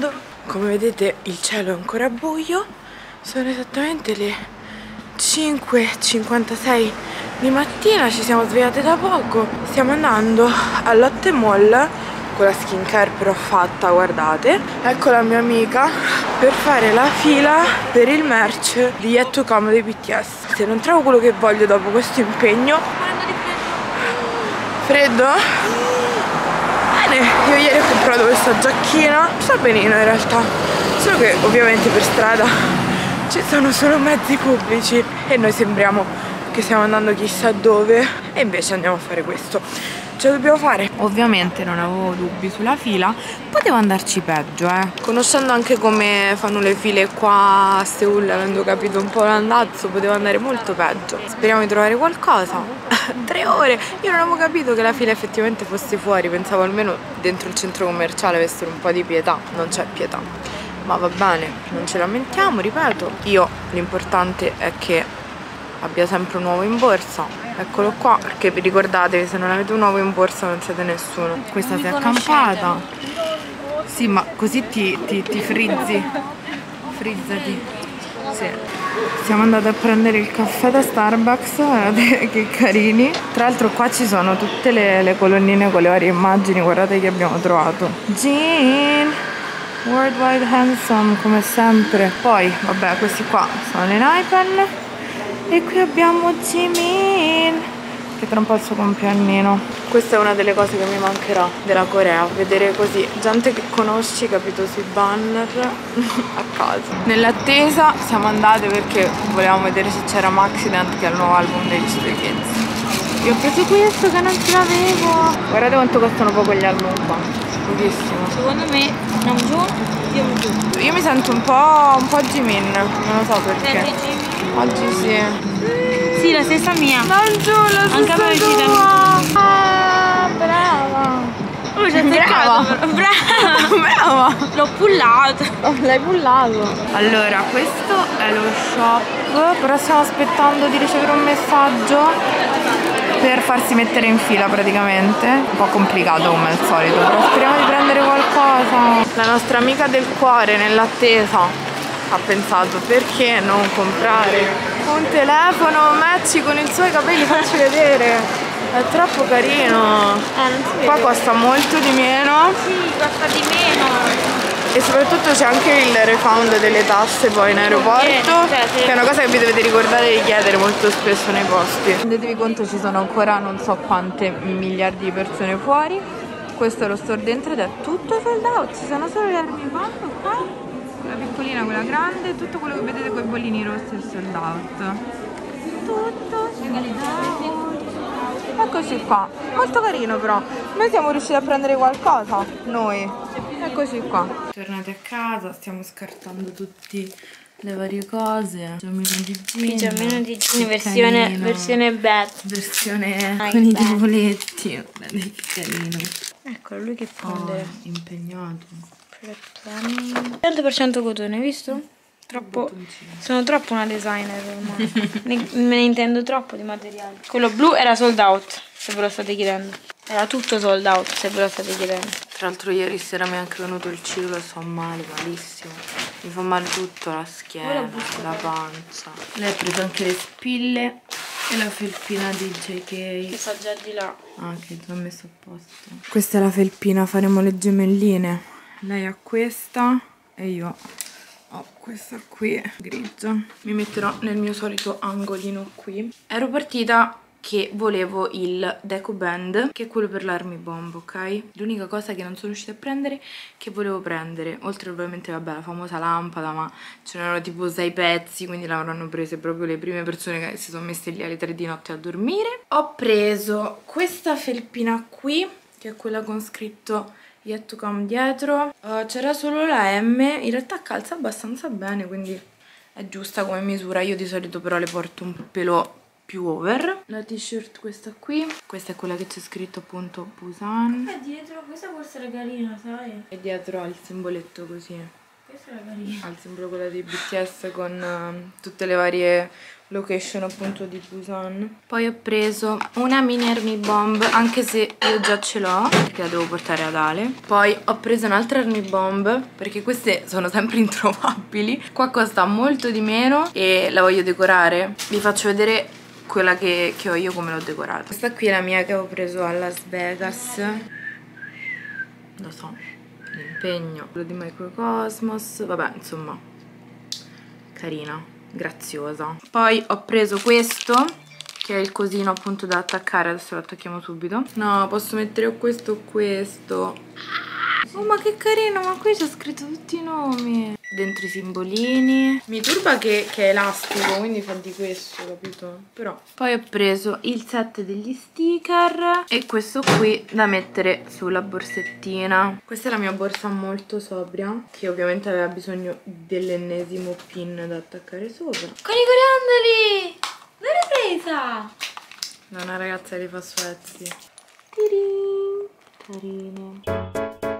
andando. Come vedete il cielo è ancora buio. Sono esattamente le 5:56 di mattina, ci siamo svegliate da poco. Stiamo andando a Lotte Mall con la skincare però fatta, guardate. Ecco la mia amica per fare la fila per il merch di Yet to Come dei BTS. Se non trovo quello che voglio dopo questo impegno. Freddo? Bene, io ieri ho comprato questa giacchina, sta benino in realtà, solo che ovviamente per strada ci sono solo mezzi pubblici e noi sembriamo che stiamo andando chissà dove e invece andiamo a fare questo. Ce lo dobbiamo fare. Ovviamente non avevo dubbi sulla fila, poteva andarci peggio, Conoscendo anche come fanno le file qua a Seul, avendo capito un po' l'andazzo, poteva andare molto peggio. Speriamo di trovare qualcosa. 3 ore, io non avevo capito che la fila effettivamente fosse fuori, pensavo almeno dentro il centro commerciale avessero un po' di pietà, non c'è pietà. Ma va bene, non ce lamentiamo, ripeto. Io l'importante è che abbia sempre un uovo in borsa. Eccolo qua, perché vi ricordatevi, se non avete un uovo in borsa non siete nessuno. Questa si è accampata. Sì, ma così ti frizzi. Frizzati. Sì. Siamo andati a prendere il caffè da Starbucks, guardate che carini. Tra l'altro qua ci sono tutte le colonnine con le varie immagini, guardate che abbiamo trovato. Jean, Worldwide Handsome, come sempre. Poi, vabbè, questi qua sono le Naipen. E qui abbiamo Jimin, che tra un po' è il suo compleannino. Questa è una delle cose che mi mancherà della Corea, vedere così gente che conosci, capito, sui banner a casa. Nell'attesa siamo andate perché volevamo vedere se c'era Maxident, che è il nuovo album degli Stray Kids. Io ho preso questo che non ce l'avevo. Guardate quanto costano poco gli album qua, pochissimo. Secondo me Namjoon, io mi sento un po' Jimin, non lo so perché. Oggi sì. Sì, la stessa mia. Namjoon, la stessa anche a me è uscita. Ah, brava. Oh, ci ha azzeccato. Brava. Brava. L'ho pullato. Oh, l'hai pullato. Allora, questo è lo shop, però stiamo aspettando di ricevere un messaggio per farsi mettere in fila praticamente. Un po' complicato come al solito, però speriamo di prendere qualcosa. La nostra amica del cuore nell'attesa ha pensato, perché non comprare un telefono match con i suoi capelli, facci vedere, è troppo carino. Non si vede. Qua costa molto di meno. Sì, costa di meno. E soprattutto c'è anche il refund delle tasse poi in aeroporto, che è una cosa che vi dovete ricordare di chiedere molto spesso nei posti. Rendetevi conto, ci sono ancora non so quante miliardi di persone fuori. Questo è lo store dentro ed è tutto sold out, ci sono solo le armi quanto qua. La piccolina, quella grande, tutto quello che vedete con i bollini rossi è sold out. Tutto sold out. Eccoci qua, molto carino però. Noi siamo riusciti a prendere qualcosa, noi. Eccoci qua. Tornati a casa, stiamo scartando tutte le varie cose. Pigiamino di Gin versione bad. Versione con i diavoletti. Guardate che carino. Eccolo, lui che fonde. Impegnato. 100% cotone, hai visto? Troppo. Sono troppo una designer ormai. Me ne intendo troppo di materiali. Quello blu era sold out, se ve lo state chiedendo. Era tutto sold out, se ve lo state chiedendo. Tra l'altro ieri sera mi è anche venuto il ciclo e sto male, malissimo. Mi fa male tutto, la schiena, la pancia. Lei ha preso anche le spille e la felpina di JK. Che sta già di là. Ah, che ti ho messo a posto. Questa è la felpina, faremo le gemelline. Lei ha questa e io ho questa qui, grigia. Mi metterò nel mio solito angolino qui. Ero partita che volevo il Deco Band, che è quello per l'Army Bomb, ok? L'unica cosa che non sono riuscita a prendere, che volevo prendere, oltre ovviamente, vabbè, la famosa lampada, ma ce n'erano tipo 6 pezzi, quindi l'avranno prese proprio le prime persone che si sono messe lì alle 3 di notte a dormire. Ho preso questa felpina qui, che è quella con scritto Yet to Come dietro. C'era solo la M, in realtà calza abbastanza bene, quindi è giusta come misura. Io di solito però le porto un pelo più over. La t-shirt questa qui, questa è quella che c'è scritto appunto Busan. E dietro, questa può essere carina, sai? E dietro ha il simboletto così. Questa era carina. Ha il simbolo quello dei BTS con tutte le varie location appunto di Busan. Poi ho preso una mini army bomb, anche se io già ce l'ho perché la devo portare ad Ale. Poi ho preso un'altra army bomb perché queste sono sempre introvabili. Qua costa molto di meno e la voglio decorare. Vi faccio vedere quella che ho io, come l'ho decorata. Questa qui è la mia che ho preso a Las Vegas. Lo so, l'impegno, quello di Microcosmos, vabbè, insomma, carina, graziosa. Poi ho preso questo, che è il cosino appunto da attaccare, adesso lo attacchiamo subito. No, posso mettere o questo o questo. Oh, ma che carino, ma qui c'è scritto tutti i nomi. Dentro i simbolini. Mi turba che è elastico, quindi fa di questo, capito? Però. Poi ho preso il set degli sticker e questo qui da mettere sulla borsettina. Questa è la mia borsa molto sobria, che ovviamente aveva bisogno dell'ennesimo pin da attaccare sopra. Con i coriandoli! Dove l'hai presa? Da una ragazza che li fa su Etsy. Carine.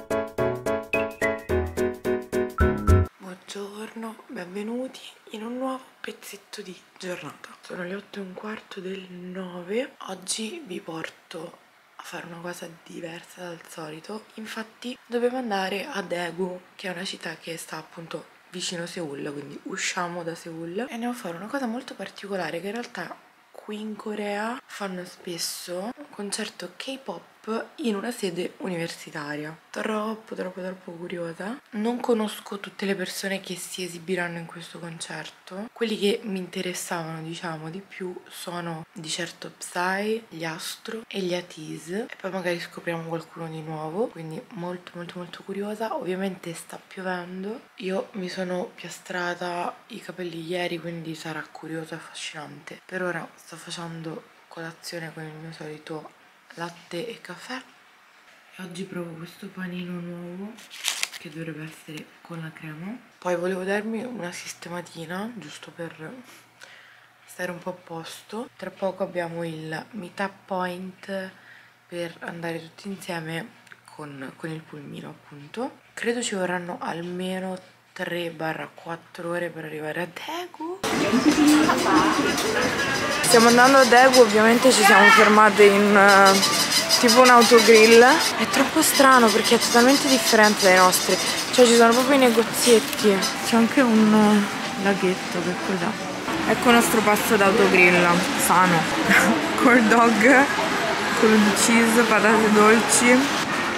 Buongiorno, benvenuti in un nuovo pezzetto di giornata. Sono le 8:15 del 9. Oggi vi porto a fare una cosa diversa dal solito. Infatti dovevo andare a Daegu, che è una città che sta appunto vicino Seoul, quindi usciamo da Seoul e andiamo a fare una cosa molto particolare che in realtà qui in Corea fanno spesso, un concerto K-pop in una sede universitaria. Troppo curiosa. Non conosco tutte le persone che si esibiranno in questo concerto. Quelli che mi interessavano, diciamo, di più sono di certo Psy, gli Astro e gli ATEEZ, e poi magari scopriamo qualcuno di nuovo, quindi molto curiosa. Ovviamente sta piovendo, io mi sono piastrata i capelli ieri, quindi sarà curioso e affascinante. Per ora sto facendo colazione con il mio solito latte e caffè e oggi provo questo panino nuovo che dovrebbe essere con la crema. Poi volevo darmi una sistematina giusto per stare un po' a posto. Tra poco abbiamo il meetup point per andare tutti insieme con il pulmino, appunto. Credo ci vorranno almeno 3-4 ore per arrivare a Daegu. Stiamo andando a Daegu, ovviamente ci siamo fermate in tipo un autogrill. È troppo strano perché è totalmente differente dai nostri, cioè ci sono proprio i negozietti. C'è anche un laghetto, che cos'è? Ecco il nostro pasto d'autogrill, sano. Corn dog, quello di cheese, patate dolci.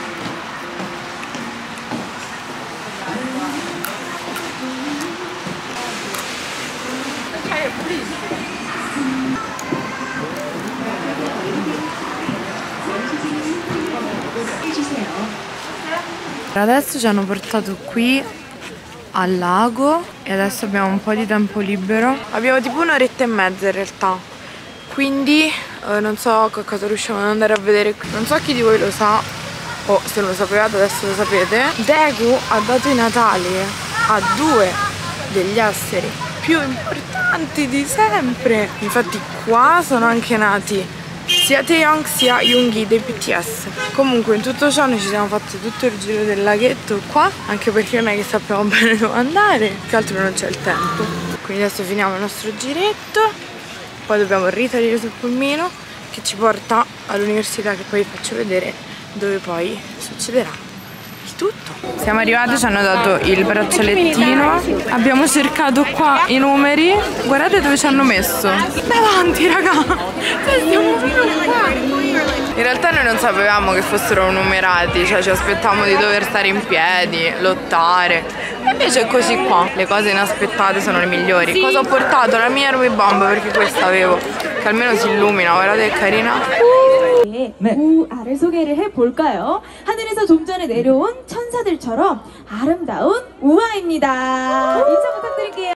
Adesso ci hanno portato qui al lago e adesso abbiamo un po' di tempo libero. Abbiamo tipo un'oretta e mezza in realtà, quindi non so cosa riusciamo ad andare a vedere qui. Non so chi di voi lo sa, o se non lo sapevate adesso lo sapete. Daegu ha dato i natali a 2 degli esseri più importanti di sempre. Infatti qua sono anche nati sia Taeyong sia Yoongi dei BTS. Comunque in tutto ciò noi ci siamo fatti tutto il giro del laghetto qua, anche perché non è che sappiamo bene dove andare, più che altro non c'è il tempo. Quindi adesso finiamo il nostro giretto, poi dobbiamo risalire sul pulmino che ci porta all'università, che poi vi faccio vedere dove poi succederà tutto. Siamo arrivati, ci hanno dato il braccialettino, abbiamo cercato qua i numeri, guardate dove ci hanno messo, davanti raga, stiamo qua. In realtà noi non sapevamo che fossero numerati, cioè ci aspettavamo di dover stare in piedi, lottare, e invece è così qua, le cose inaspettate sono le migliori. Cosa ho portato? La mia army bomb, perché questa avevo, che almeno si illumina, guardate che carina. 우아를 소개를 해볼까요? 하늘에서 좀 전에 내려온 천사들처럼 아름다운 우아입니다. 인사 부탁드릴게요.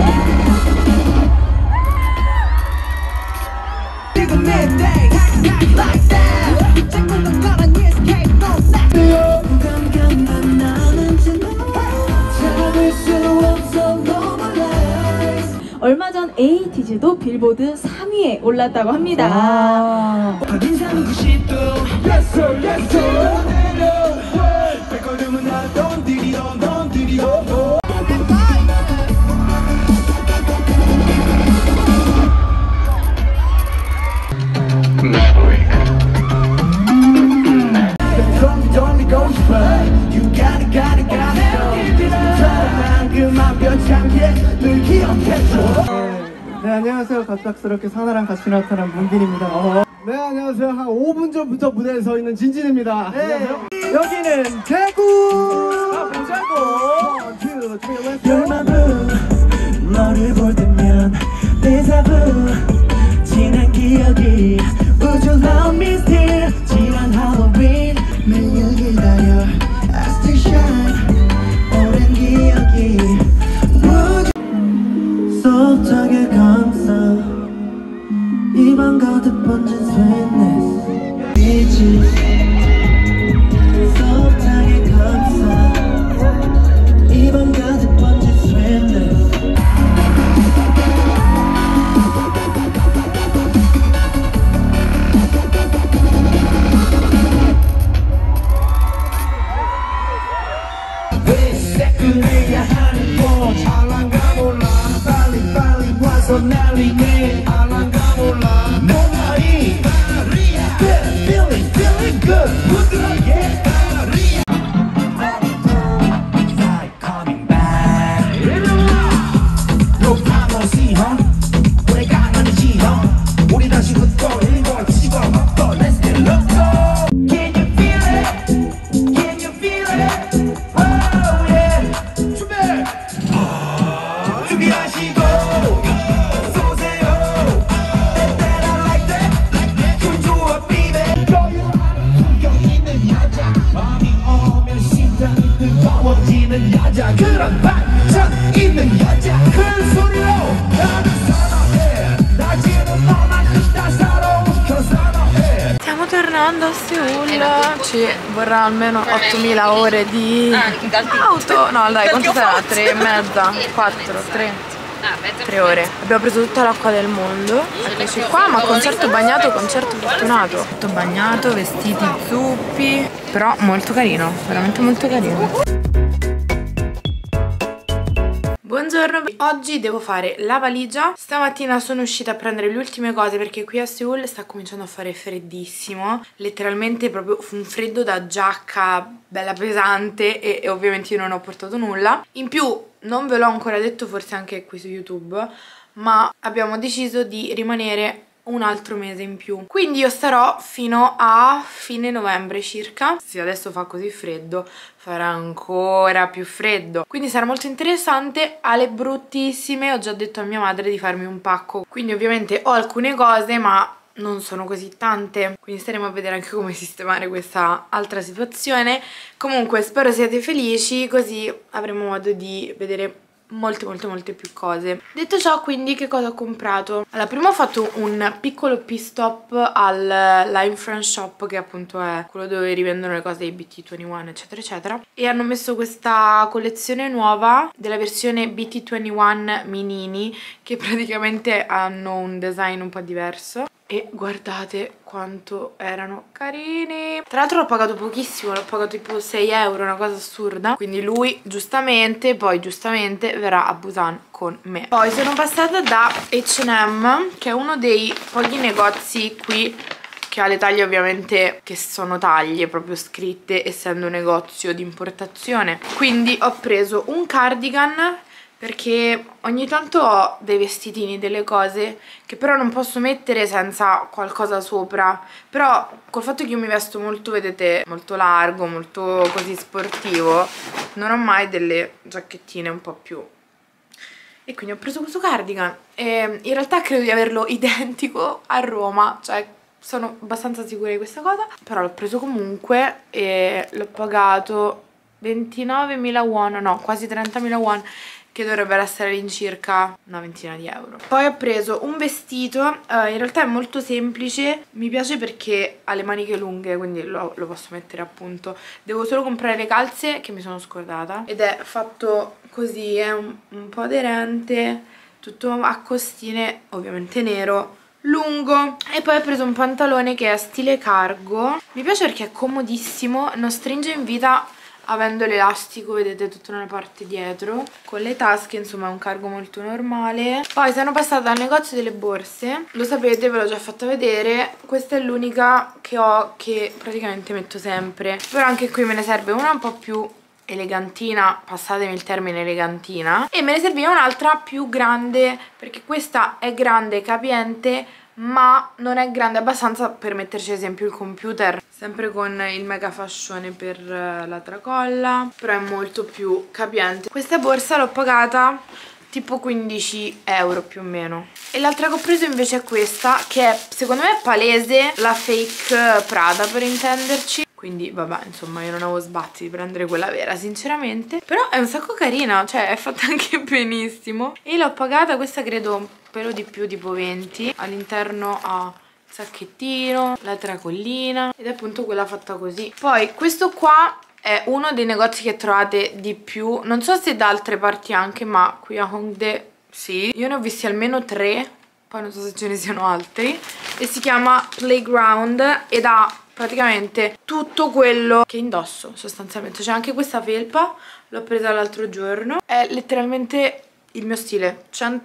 얼마 전 ATEEZ도 빌보드 3위에 올랐다고 합니다. 안녕하세요. 갑작스럽게 사나랑 같이 나타난 문빈입니다. 네, 안녕하세요. 한 5분 전부터 무대에 서 있는 진진입니다. 네. 안녕하세요. 여기는 대구. 가보자고. 1, 2, 3, let's go. 별마블 너를 볼 때면 데자부 지난 기억이 Would you love me still 지난 할로윈 매일 기다려 I still shine 오랜 기억이 Would you 소프트하게 감싸 입안 가득 번진 sweetness 빛이 소프트하게 감싸 입안 가득 번진 sweetness 그래야 하는 거 잘난가 몰라 빨리 와서 난리네 알란가 몰라 너만이 마리아 Feeling good 부드럽게 마리아 Coming back 높아 놓으시험 우리 강한이지 형 우리 다시 붙고 일걸 집어먹고 Let's get loco Can you feel it? Can you feel it? 준비하시고 쏘세요 That I like that 좀 좋아 baby 풍경 있는 여자 마음이 오면 심장이 뜨거워지는 여자 그런 반전 있는 여자 큰 소리로 나를 선호해 낮에는 너만 있다 사로운 그 선호해 Stiamo tornando a Seul, ci vorrà almeno 8000 ore di auto. No dai, quanto sarà? 3 e mezza? 4? 3? 3 ore. Abbiamo preso tutta l'acqua del mondo. Eccoci qua, ma concerto bagnato, concerto fortunato. Tutto bagnato, vestiti zuppi. Però molto carino, veramente molto carino. Buongiorno, oggi devo fare la valigia. Stamattina sono uscita a prendere le ultime cose perché qui a Seul sta cominciando a fare freddissimo. Letteralmente proprio un freddo da giacca bella pesante e ovviamente io non ho portato nulla. In più non ve l'ho ancora detto, forse anche qui su YouTube, ma abbiamo deciso di rimanere un altro mese in più, quindi io starò fino a fine novembre circa. Se adesso fa così freddo farà ancora più freddo, quindi sarà molto interessante. Ale bruttissime, ho già detto a mia madre di farmi un pacco, quindi ovviamente ho alcune cose ma non sono così tante, quindi staremo a vedere anche come sistemare questa altra situazione. Comunque spero siate felici, così avremo modo di vedere molte più cose. Detto ciò, quindi che cosa ho comprato? Allora, prima ho fatto un piccolo pit stop al Line France Shop, che appunto è quello dove rivendono le cose dei BT21 eccetera eccetera, e hanno messo questa collezione nuova della versione BT21 Minini, che praticamente hanno un design un po' diverso. E guardate quanto erano carini. Tra l'altro l'ho pagato pochissimo, l'ho pagato tipo 6 euro, una cosa assurda. Quindi lui giustamente verrà a Busan con me. Poi sono passata da H&M, che è uno dei pochi negozi qui che ha le taglie ovviamente che sono taglie proprio scritte, essendo un negozio di importazione. Quindi ho preso un cardigan perché ogni tanto ho dei vestitini, delle cose che però non posso mettere senza qualcosa sopra. Però col fatto che io mi vesto molto, vedete, molto largo, molto così sportivo, non ho mai delle giacchettine un po' più. E quindi ho preso questo cardigan e in realtà credo di averlo identico a Roma, cioè sono abbastanza sicura di questa cosa, però l'ho preso comunque e l'ho pagato 29.000 won, no, quasi 30.000 won, che dovrebbero essere all'incirca una ventina di euro. Poi ho preso un vestito, in realtà è molto semplice, mi piace perché ha le maniche lunghe, quindi lo posso mettere appunto. Devo solo comprare le calze che mi sono scordata, ed è fatto così, è un po' aderente, tutto a costine, ovviamente nero, lungo. E poi ho preso un pantalone che è stile cargo, mi piace perché è comodissimo, non stringe in vita avendo l'elastico, vedete, tutto nella parte dietro, con le tasche, insomma è un cargo molto normale. Poi sono passata al negozio delle borse, lo sapete, ve l'ho già fatta vedere, questa è l'unica che ho che praticamente metto sempre, però anche qui me ne serve una un po' più elegantina, passatemi il termine elegantina, e me ne serviva un'altra più grande, perché questa è grande, capiente, ma non è grande abbastanza per metterci ad esempio il computer, sempre con il mega fascione per la tracolla, però è molto più capiente. Questa borsa l'ho pagata tipo 15 euro più o meno. E l'altra che ho preso invece è questa, che è, secondo me è palese la fake Prada per intenderci, quindi vabbè, insomma, io non avevo sbatti di prendere quella vera sinceramente, però è un sacco carina, cioè è fatta anche benissimo. E l'ho pagata, questa credo un pelo di più, tipo 20. All'interno ha il sacchettino, la tracollina, ed è appunto quella fatta così. Poi questo qua è uno dei negozi che trovate di più, non so se da altre parti anche, ma qui a Hongdae sì. Io ne ho visti almeno 3, poi non so se ce ne siano altri, e si chiama Playground ed ha praticamente tutto quello che indosso sostanzialmente. C'è anche questa felpa, l'ho presa l'altro giorno, è letteralmente il mio stile,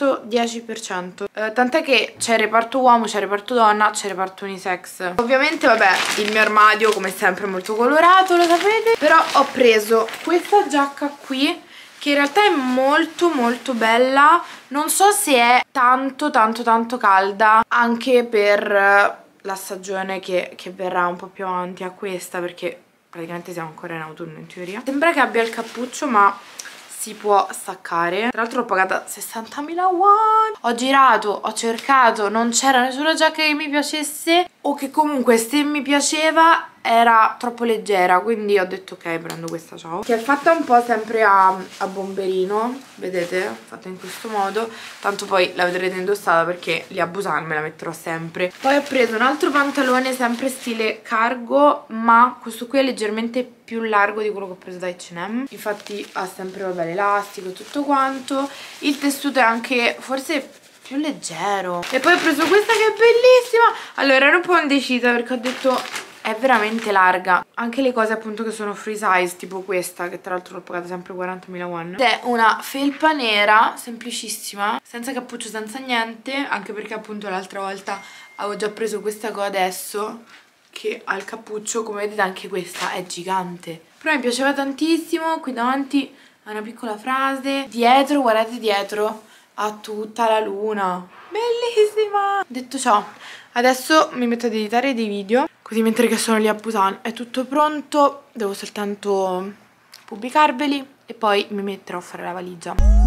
110%. Tant'è che c'è il reparto uomo, c'è il reparto donna, c'è il reparto unisex. Ovviamente vabbè, il mio armadio come sempre è molto colorato, lo sapete, però ho preso questa giacca qui che in realtà è molto molto bella. Non so se è tanto calda, anche per la stagione che verrà un po' più avanti a questa, perché praticamente siamo ancora in autunno in teoria. Sembra che abbia il cappuccio, ma si può staccare. Tra l'altro l'ho pagata 60.000 won. Ho girato, ho cercato, non c'era nessuna giacca che mi piacesse, o che comunque se mi piaceva era troppo leggera, quindi ho detto ok, prendo questa, ciao. Che è fatta un po' sempre a bomberino, vedete? Fatta in questo modo, tanto poi la vedrete indossata perché lì a Busan me la metterò sempre. Poi ho preso un altro pantalone sempre stile cargo, ma questo qui è leggermente più largo di quello che ho preso da H&M. Infatti ha sempre, vabbè, l'elastico e tutto quanto. Il tessuto è anche forse più leggero. E poi ho preso questa che è bellissima. Allora ero un po' indecisa perché ho detto è veramente larga. Anche le cose appunto che sono free size, tipo questa, che tra l'altro l'ho pagata sempre 40.000 won. È una felpa nera, semplicissima, senza cappuccio, senza niente, anche perché appunto l'altra volta avevo già preso questa qua adesso, che ha il cappuccio. Come vedete anche questa è gigante, però mi piaceva tantissimo. Qui davanti ha una piccola frase, dietro, guardate dietro, ha tutta la luna, bellissima. Detto ciò, adesso mi metto ad editare dei video, così mentre che sono lì a Busan è tutto pronto, devo soltanto pubblicarveli e poi mi metterò a fare la valigia.